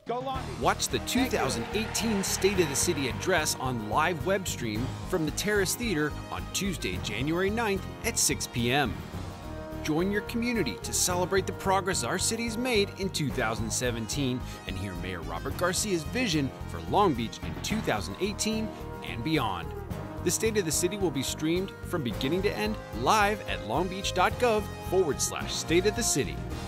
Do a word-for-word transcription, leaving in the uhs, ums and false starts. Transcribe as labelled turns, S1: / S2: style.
S1: Go Long Beach.
S2: Watch the two thousand eighteen State of the City address on live web stream from the Terrace Theater on Tuesday, January ninth at six p m Join your community to celebrate the progress our city's made in two thousand seventeen and hear Mayor Robert Garcia's vision for Long Beach in two thousand eighteen and beyond. The State of the City will be streamed from beginning to end live at longbeach.gov forward slash State of the City.